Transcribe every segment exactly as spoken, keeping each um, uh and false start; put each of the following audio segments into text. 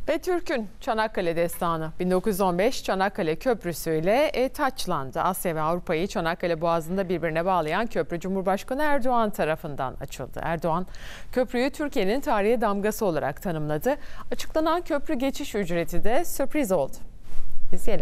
Ve Türk'ün Çanakkale destanı bin dokuz yüz on beş Çanakkale Köprüsü ile e, taçlandı. Asya ve Avrupa'yı Çanakkale Boğazı'nda birbirine bağlayan köprü Cumhurbaşkanı Erdoğan tarafından açıldı. Erdoğan, köprüyü Türkiye'nin tarihe damgası olarak tanımladı. Açıklanan köprü geçiş ücreti de sürpriz oldu. İzleyelim.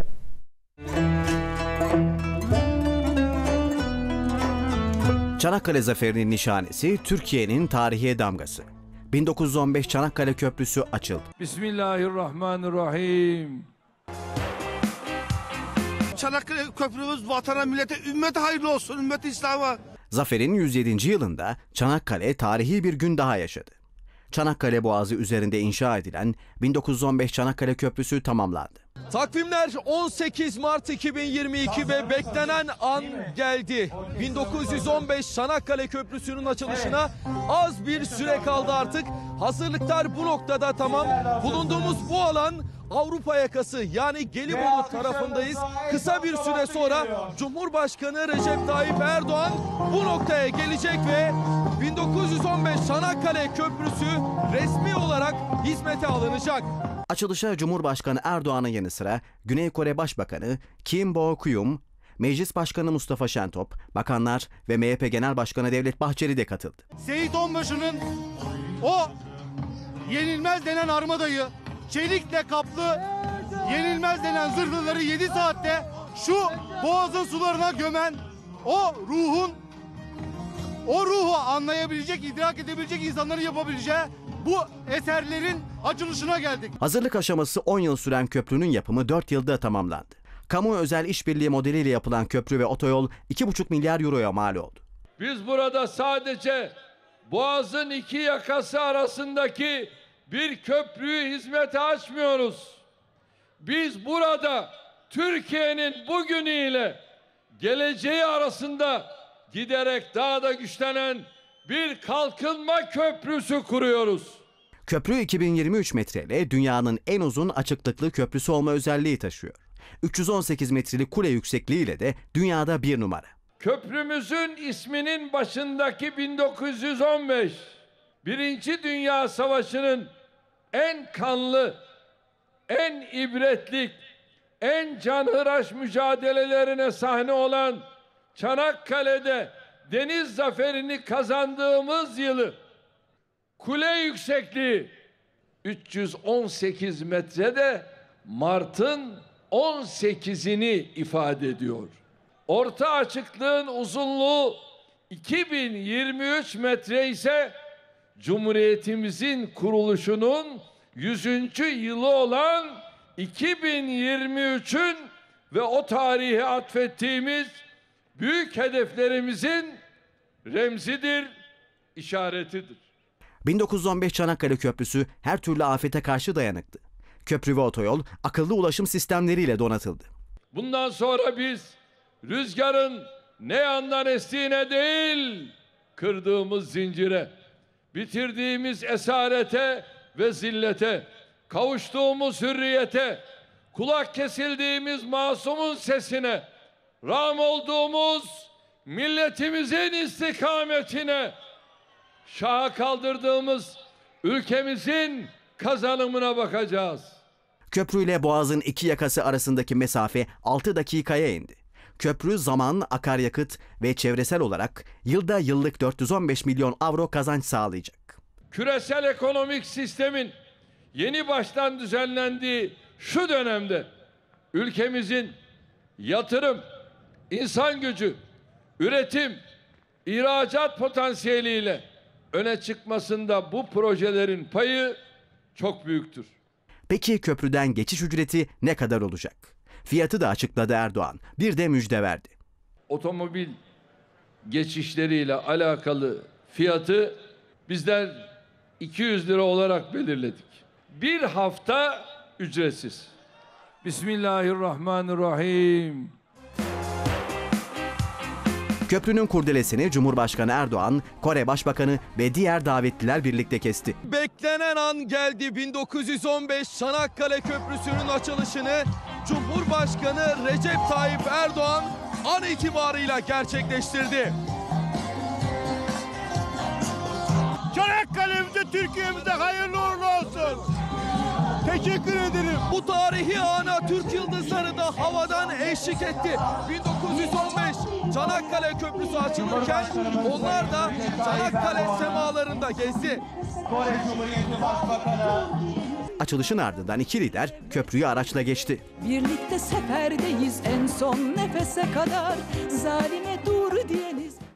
Çanakkale Zaferi'nin nişanesi Türkiye'nin tarihe damgası. bin dokuz yüz on beş Çanakkale Köprüsü açıldı. Bismillahirrahmanirrahim. Çanakkale Köprümüz vatana, millete, ümmete hayırlı olsun, ümmeti İslam'a. Zafer'in yüz yedinci yılında Çanakkale tarihi bir gün daha yaşadı. Çanakkale Boğazı üzerinde inşa edilen bin dokuz yüz on beş Çanakkale Köprüsü tamamlandı. Takvimler on sekiz Mart iki bin yirmi iki ve beklenen an geldi. bin dokuz yüz on beş Çanakkale Köprüsü'nün açılışına az bir süre kaldı artık. Hazırlıklar bu noktada tamam. Bulunduğumuz bu alan Avrupa yakası, yani Gelibolu tarafındayız. Kısa bir süre sonra Cumhurbaşkanı Recep Tayyip Erdoğan bu noktaya gelecek ve bin dokuz yüz on beş Çanakkale Köprüsü resmi olarak hizmete alınacak. Açılışa Cumhurbaşkanı Erdoğan'ın yanı sıra Güney Kore Başbakanı Kim Bo-kyum, Meclis Başkanı Mustafa Şentop, bakanlar ve M H P Genel Başkanı Devlet Bahçeli de katıldı. Seyit Onbaşı'nın o yenilmez denen armadayı, çelikle kaplı yenilmez denen zırhlıları yedi saatte şu boğazın sularına gömen o ruhun, o ruhu anlayabilecek, idrak edebilecek insanların yapabileceği bu eserlerin açılışına geldik. Hazırlık aşaması on yıl süren köprünün yapımı dört yılda tamamlandı. Kamu özel işbirliği modeliyle yapılan köprü ve otoyol iki buçuk milyar euroya mal oldu. Biz burada sadece Boğaz'ın iki yakası arasındaki bir köprüyü hizmete açmıyoruz. Biz burada Türkiye'nin bugünüyle geleceği arasında giderek daha da güçlenen bir kalkınma köprüsü kuruyoruz. Köprü iki bin yirmi üç metreyle dünyanın en uzun açıklıklı köprüsü olma özelliği taşıyor. üç yüz on sekiz metrelik kule yüksekliğiyle de dünyada bir numara. Köprümüzün isminin başındaki bin dokuz yüz on beş, Birinci Dünya Savaşı'nın en kanlı, en ibretlik, en canhıraş mücadelelerine sahne olan Çanakkale'de deniz zaferini kazandığımız yılı, kule yüksekliği üç yüz on sekiz metrede Mart'ın on sekizini ifade ediyor. Orta açıklığın uzunluğu iki bin yirmi üç metre ise Cumhuriyetimizin kuruluşunun yüzüncü yılı olan iki bin yirmi üçün ve o tarihe atfettiğimiz büyük hedeflerimizin remzidir, işaretidir. bin dokuz yüz on beş Çanakkale Köprüsü her türlü afete karşı dayanıklı. Köprü ve otoyol akıllı ulaşım sistemleriyle donatıldı. Bundan sonra biz rüzgarın ne yandan estiğine değil, kırdığımız zincire, bitirdiğimiz esarete ve zillete, kavuştuğumuz hürriyete, kulak kesildiğimiz masumun sesine, ram olduğumuz milletimizin istikametine, şaha kaldırdığımız ülkemizin kazanımına bakacağız. Köprüyle Boğaz'ın iki yakası arasındaki mesafe altı dakikaya indi. Köprü zaman, akaryakıt ve çevresel olarak yılda yıllık dört yüz on beş milyon avro kazanç sağlayacak. Küresel ekonomik sistemin yeni baştan düzenlendiği şu dönemde ülkemizin yatırım, insan gücü, üretim, ihracat potansiyeliyle öne çıkmasında bu projelerin payı çok büyüktür. Peki köprüden geçiş ücreti ne kadar olacak? Fiyatı da açıkladı Erdoğan. Bir de müjde verdi. Otomobil geçişleriyle alakalı fiyatı bizler iki yüz lira olarak belirledik. Bir hafta ücretsiz. Bismillahirrahmanirrahim. Köprünün kurdelesini Cumhurbaşkanı Erdoğan, Kore Başbakanı ve diğer davetliler birlikte kesti. Beklenen an geldi. bin dokuz yüz on beş Çanakkale Köprüsü'nün açılışını Cumhurbaşkanı Recep Tayyip Erdoğan an itibarıyla gerçekleştirdi. Çanakkale'mize, Türkiye'mize hayırlı uğurlu olsun. teşekkür ederim. Bu tarihi ana Türk yıldızları da havadan eşlik etti. bin dokuz yüz on beş Çanakkale Köprüsü açılırken onlar da Çanakkale semalarında gezdi. Kore Cumhuriyeti Başbakanı. Açılışın ardından iki lider köprüyü araçla geçti. Birlikte seferdeyiz en son nefese kadar. Zalime dur diyeniz.